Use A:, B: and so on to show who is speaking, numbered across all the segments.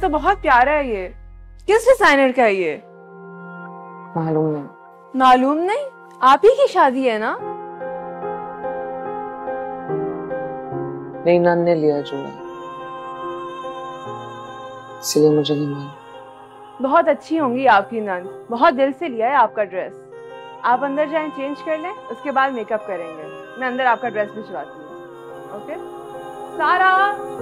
A: तो बहुत प्यारा है ये। किस डिजाइनर का है ये?
B: मालूम नहीं।
A: मालूम नहीं? आप ही की शादी है ना?
B: मेरी नन ने लिया जोड़ा, इसलिए मुझे नहीं मालूम।
A: बहुत अच्छी होंगी आपकी नन, बहुत दिल से लिया है आपका ड्रेस। आप अंदर जाएं, चेंज कर लें, उसके बाद मेकअप करेंगे। मैं अंदर आपका ड्रेस भिजवाती हूँ। ओके सारा।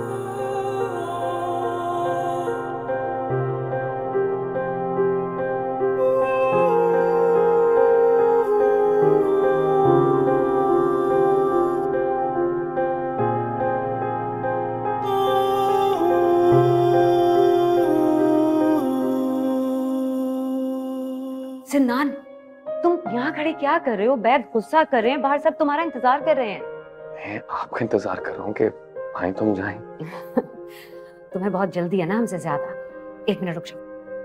C: सिन्नान, तुम यहाँ खड़े क्या कर रहे हो? बैद गुस्सा कर रहे हैं, बाहर सब तुम्हारा इंतजार कर रहे हैं।
D: मैं आपका इंतजार कर रहा हूँ कि आए तुम जाएं।
C: तुम्हें बहुत जल्दी है ना हमसे ज्यादा। एक मिनट रुक जाओ।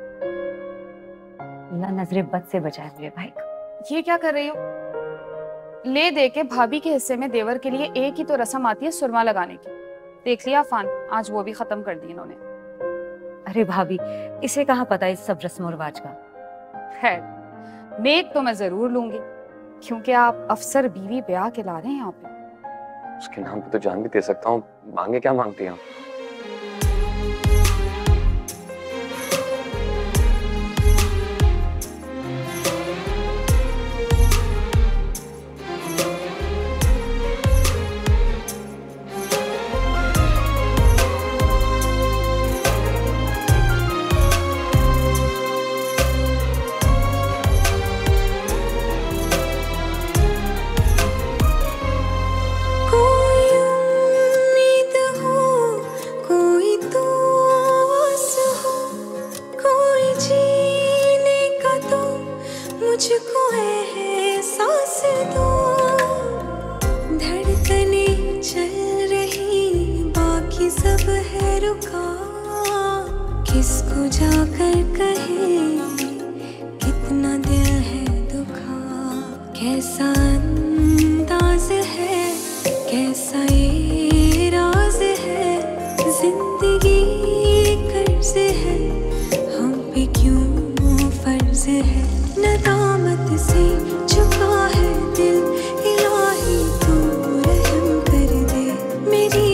C: अल्लाह नजरे बद से बचाए मेरे भाई को।
E: ये क्या कर रही हो? ले दे के भाभी के हिस्से में देवर के लिए एक ही तो रस्म आती है सुरमा लगाने की। देख लिया फान, आज वो भी खत्म कर दी इन्होंने।
C: अरे भाभी, इसे कहाँ पता इस सब रस्म और रिवाज का।
E: खैर, मेक तो मैं जरूर लूंगी, क्योंकि आप अफसर बीवी ब्याह के ला रहे हैं यहाँ पे।
D: उसके नाम पे तो जान भी दे सकता हूँ। मांगे क्या मांगती हैं आप?
F: किसको जाकर कहे कितना दिल है दुखा, कैसा अंदाज है, कैसा ये राज है, जिंदगी कर्ज है, हम पे क्यों फर्ज है, नदामत से झुका है दिल, इलाही तू रहम कर दे, मेरी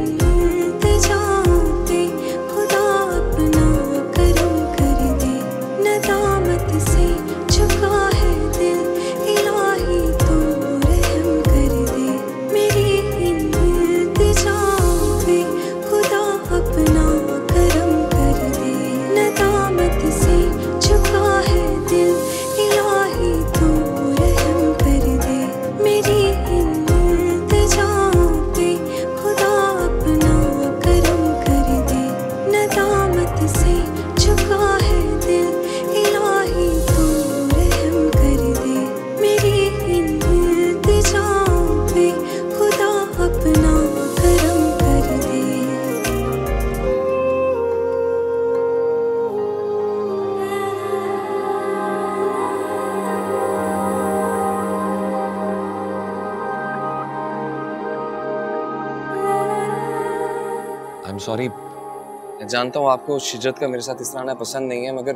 D: सॉरी, मैं जानता हूँ आपको शिजत का मेरे साथ इस तरह आना पसंद नहीं है, मगर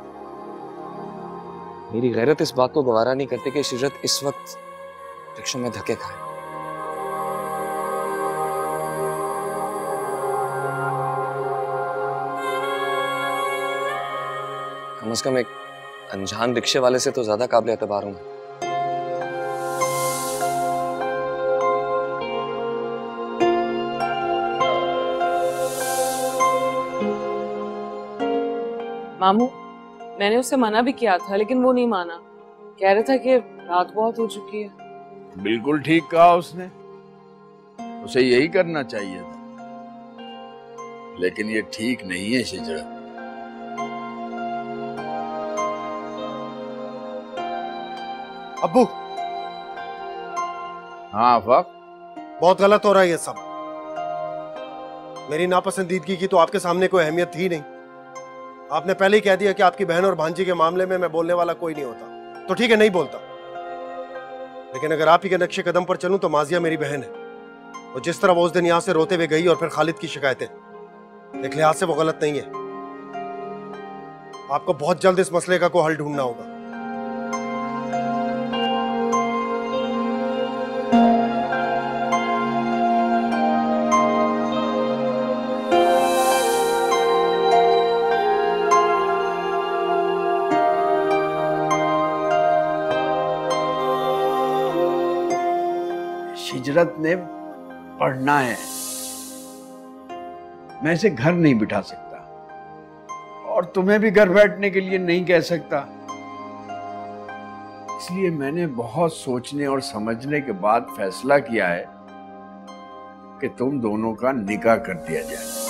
D: मेरी गैरत इस बात को गवारा नहीं करती कि शिजत इस वक्त रिक्शों में धक्के खाए। कम से कम एक अनजान रिक्शे वाले से तो ज्यादा काबिल एतबार हूँ।
A: मामू, मैंने उसे मना भी किया था लेकिन वो नहीं माना। कह रहा था कि रात बहुत हो चुकी है।
G: बिल्कुल ठीक कहा उसने, उसे यही करना चाहिए था, लेकिन ये ठीक नहीं है शिजरा।
H: अब्बू।
G: हाँ आफाक,
H: बहुत गलत हो रहा है ये सब। मेरी नापसंदीदगी की तो आपके सामने कोई अहमियत थी नहीं। आपने पहले ही कह दिया कि आपकी बहन और भांजी के मामले में मैं बोलने वाला कोई नहीं होता, तो ठीक है, नहीं बोलता। लेकिन अगर आप ही के नक्शे कदम पर चलूं तो माजिया मेरी बहन है, और जिस तरह वो उस दिन यहां से रोते हुए गई और फिर खालिद की शिकायतें, एक लिहाज से वो गलत नहीं है। आपको बहुत जल्द इस मसले का कोई हल ढूंढना होगा।
G: हिजरत ने पढ़ना है, मैं इसे घर नहीं बिठा सकता और तुम्हें भी घर बैठने के लिए नहीं कह सकता। इसलिए मैंने बहुत सोचने और समझने के बाद फैसला किया है कि तुम दोनों का निकाह कर दिया जाए।